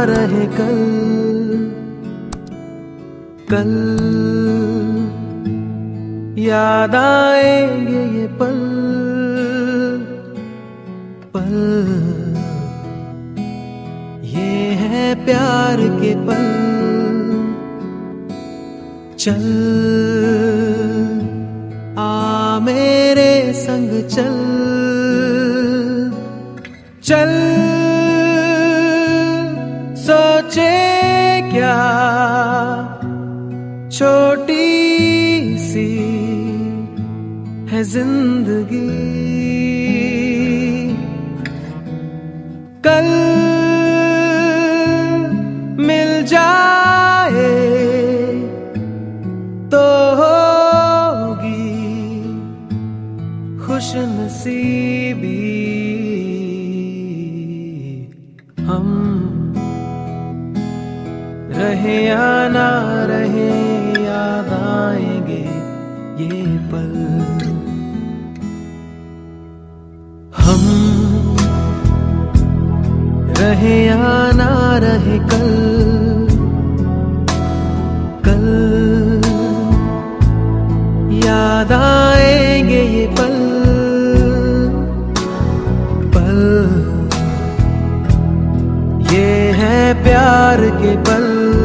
रहे कल, कल याद आएंगे ये पल, पल ये है प्यार के पल। चल आ मेरे संग चल, चल सोचे क्या छोटी सी है जिंदगी, कल मिल जाए तो होगी खुशनसीबी। हम रहे या ना रहे याद आएंगे ये पल, हम रहे या ना रहे कल, कल याद आएंगे ये पल, पल ये है प्यार के पल।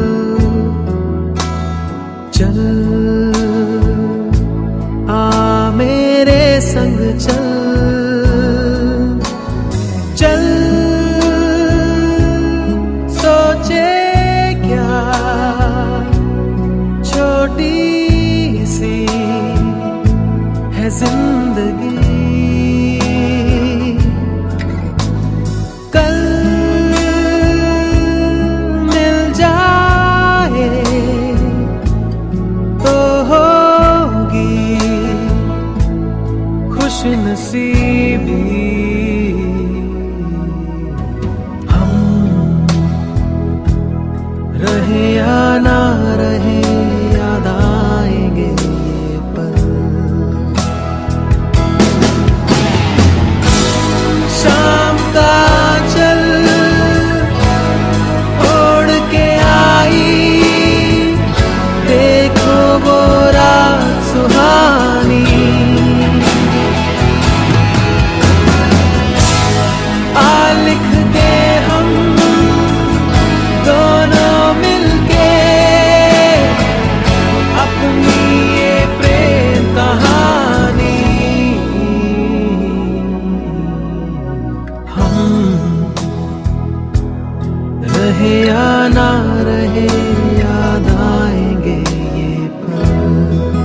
चल आ मेरे संग चल, चल सोचे क्या छोटी सी है जिंदगी, कल मिल जाए तो होगी खुशनसीबी। हम रहे या ना रहे याद आएंगे ये पल। शाम का चल ओढ़ के आई, देखो वो रात सुहानी, आ लिख दे हम दोनों मिलके अपनी ये प्रेम कहानी। हम रहे या ना रहे याद आएंगे ये पल।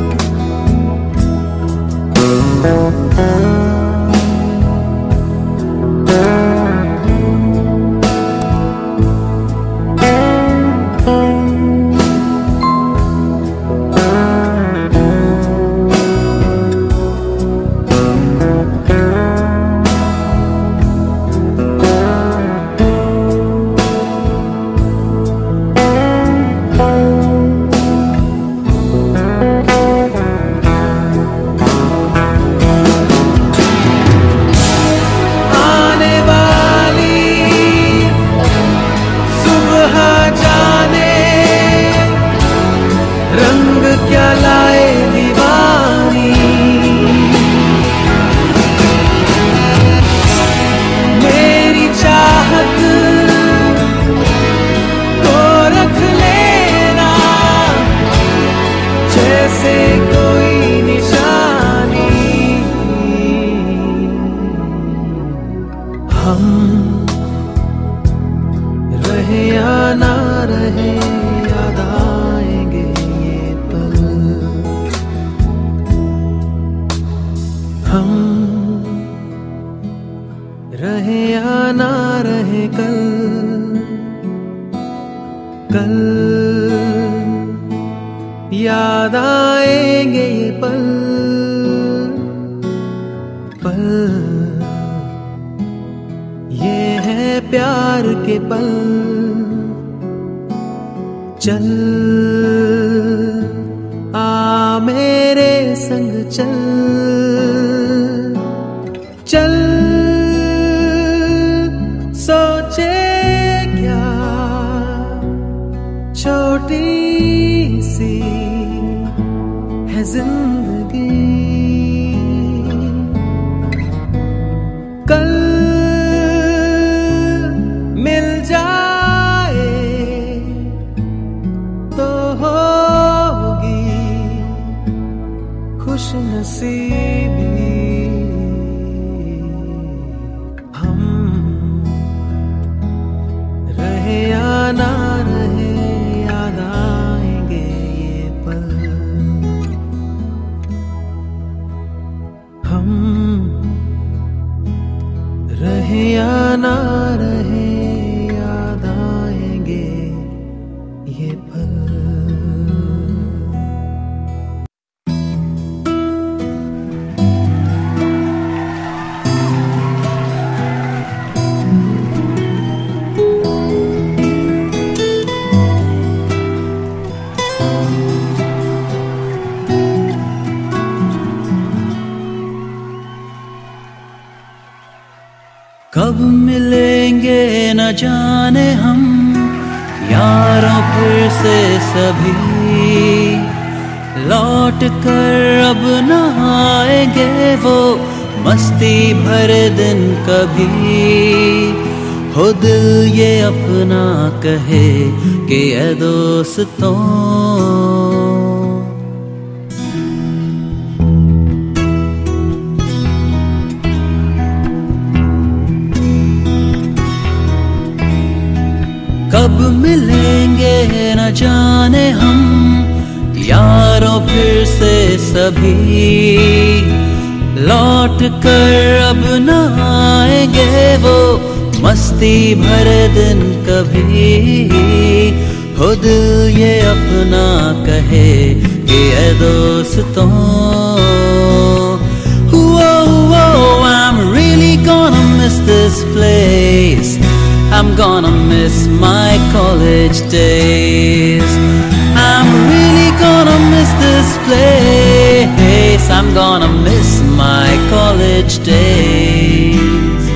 क्या लाए दीवानी, मेरी चाहत को रख लेना जैसे कोई निशानी। हम रहे या ना रहे याद आएंगे ये पल, हम रहे या ना रहे कल, कल याद आएंगे ये पल, पल ये है प्यार के पल। चल आ मेरे संग चल, चल सोचे क्या है जिंदगी। कल मिल जाए तो होगी खुश नसीबी। हम रहे या ना रहे याद आएंगे ये पल। हम रहे या ना रहे याद आएंगे ये पल। कब मिलेंगे न जाने हम यारों फिर से सभी, लौट कर अब न आएंगे वो मस्ती भरे दिन कभी। हो दिल ये अपना कहे कि ऐ दोस्तों, कब मिलेंगे न जाने हम यारों फिर से सभी, लौट कर अब न आएंगे वो मस्ती भरे दिन कभी। हो दिल ये अपना कहे कि ऐ दोस्तों, I'm really gonna miss this place. I'm gonna miss my college days. I'm really gonna miss this place. I'm gonna miss my college days.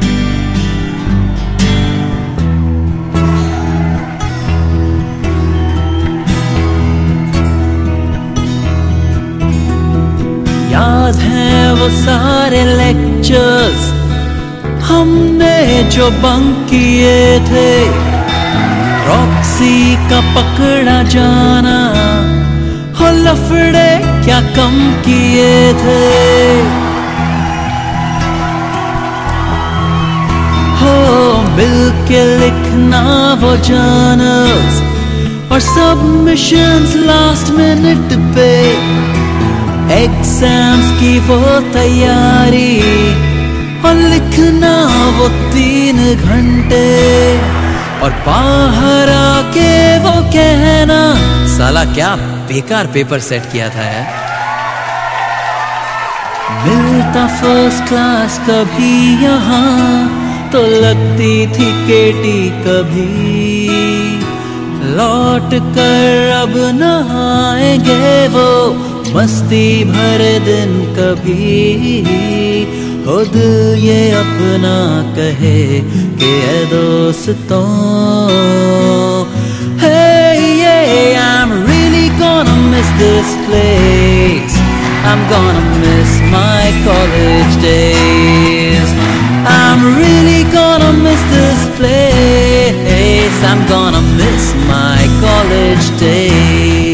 याद हैं वो सारे lectures हमने जो बंक किए थे, रॉक्सी का पकड़ा जाना, हो लफड़े क्या कम किए थे। हो मिल के लिखना वो जर्नल्स और सबमिशंस लास्ट मिनट पे, एग्जाम्स की वो तैयारी और लिखना वो 3 घंटे, और बाहर आके वो कहना साला क्या बेकार पेपर सेट किया था यार। मिलता फर्स्ट क्लास कभी यहाँ तो लगती थी केटी कभी, लौट कर अब न आएंगे वो मस्ती भरे दिन कभी। हो दिल ये अपना कहे कि ऐ दोस्तों, hey yeah, I'm really gonna miss this place. I'm gonna miss my college days. I'm really gonna miss this place. I'm gonna miss my college days.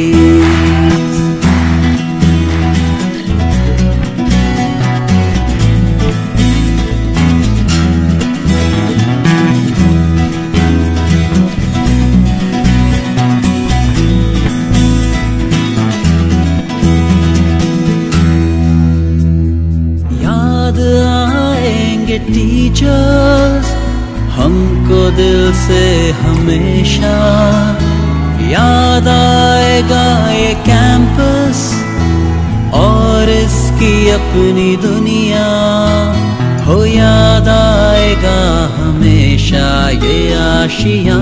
Teachers हमको दिल से हमेशा याद आएगा ये कैंपस और इसकी अपनी दुनिया। हो याद आएगा हमेशा ये आशियाँ।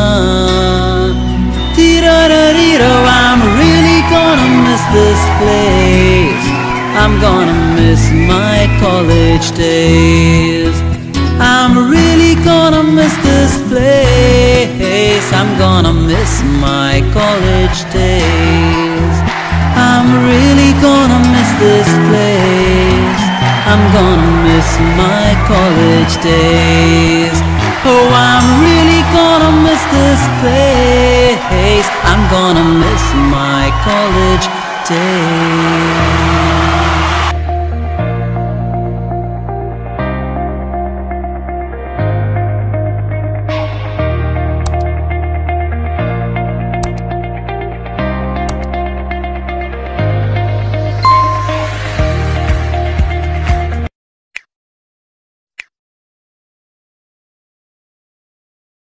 I'm really gonna miss this place. I'm gonna miss my college days. I'm really gonna miss this place. I'm gonna miss my college days. I'm really this place. I'm gonna miss my college days. Oh, I'm really gonna miss this place. I'm gonna miss my college days.